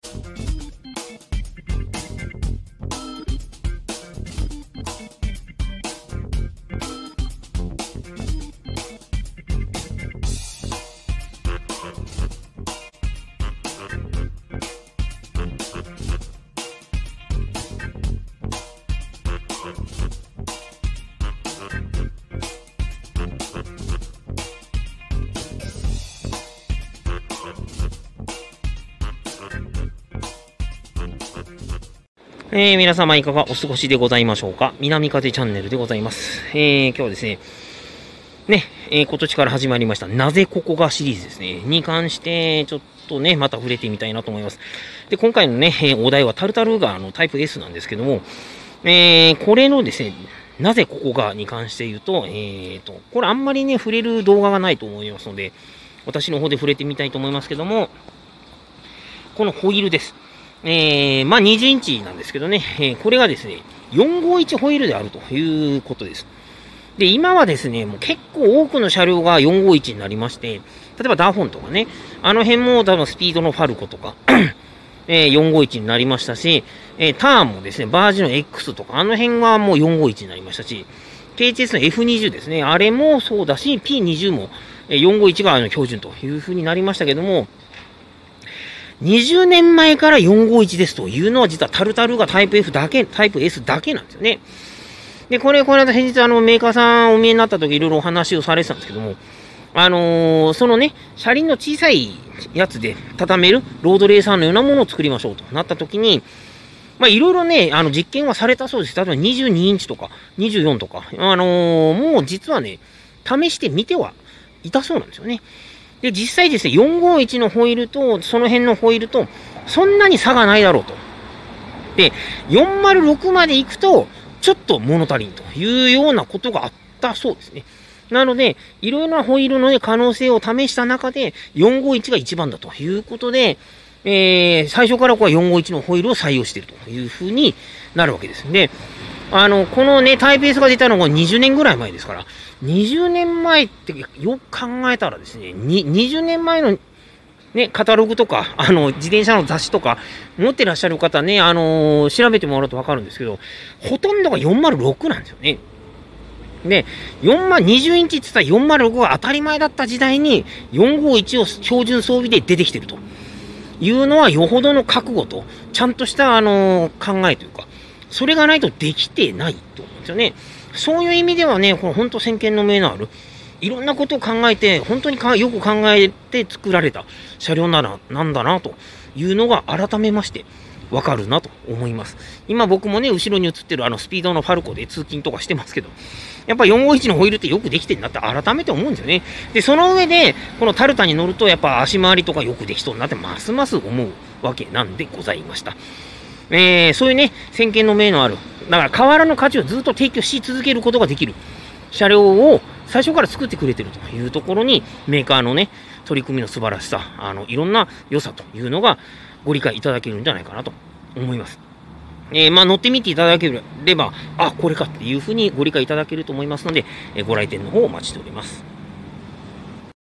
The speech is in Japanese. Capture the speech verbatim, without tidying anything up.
えー、皆様いかがお過ごしでございましょうか。南風チャンネルでございます。えー、今日はですね、ね、えー、今年から始まりました、なぜここがシリーズですね、に関して、ちょっとね、また触れてみたいなと思います。で、今回のね、えー、お題はタルタル川のタイプ エス なんですけども、えー、これのですね、なぜここがに関して言うと、えーと、これあんまりね、触れる動画がないと思いますので、私の方で触れてみたいと思いますけども、このホイールです。えー、まあにじゅうインチなんですけどね、えー、これがですね、よんごいちホイールであるということです。で、今はですね、もう結構多くの車両がよんごいちになりまして、例えばダーフォンとかね、あの辺も多分スピードのファルコとか、えー、よんごいちになりましたし、えー、ターンもですね、バージの X とか、あの辺はもうよんごいちになりましたし、ケーエイチエス の エフにじゅう ですね、あれもそうだし、ピーにじゅう もよんごいちが標準という風になりましたけども、にじゅうねんまえからよんごいちですというのは実はタルタルがタイプ F だけ、タイプ エス だけなんですよね。で、これ、この間先日あのメーカーさんお見えになった時いろいろお話をされてたんですけども、あのー、そのね、車輪の小さいやつで畳めるロードレーサーのようなものを作りましょうとなった時に、まあいろいろね、あの実験はされたそうです。例えばにじゅうにインチとかにじゅうよんとか、あのー、もう実はね、試してみてはいたそうなんですよね。で、実際ですね、よんごいちのホイールと、その辺のホイールと、そんなに差がないだろうと。で、よんまるろくまで行くと、ちょっと物足りんというようなことがあったそうですね。なので、いろいろなホイールの、ね、可能性を試した中で、よんごいちが一番だということで、えー、最初からこうよんごいちのホイールを採用しているというふうになるわけです。で、あの、このね、タイプ エス が出たのがにじゅうねんぐらい前ですから、にじゅうねんまえってよく考えたらですね、ににじゅうねんまえのね、カタログとか、あの、自転車の雑誌とか、持ってらっしゃる方ね、あのー、調べてもらうとわかるんですけど、ほとんどがよんまるろくなんですよね。で、よんま、にじゅうインチって言ったらよんまるろくが当たり前だった時代に、よんごいちを標準装備で出てきてるというのは、よほどの覚悟と、ちゃんとした、あのー、考えというか、それがないとできてないと思うんですよね。そういう意味ではね、これ本当先見の明のある、いろんなことを考えて、本当にかよく考えて作られた車両ならなんだなというのが改めましてわかるなと思います。今僕もね、後ろに映ってるあのスピードのファルコで通勤とかしてますけど、やっぱよんごいちのホイールってよくできてるなって改めて思うんですよね。で、その上で、このタルタに乗るとやっぱ足回りとかよくできそうになってますます思うわけなんでございました。えー、そういうね、先見の明のある、だから変わらぬ価値をずっと提供し続けることができる車両を最初から作ってくれてるというところに、メーカーのね、取り組みの素晴らしさ、あの、いろんな良さというのがご理解いただけるんじゃないかなと思います。えー、まあ、乗ってみていただければ、あ、これかっていうふうにご理解いただけると思いますので、えー、ご来店の方をお待ちしております。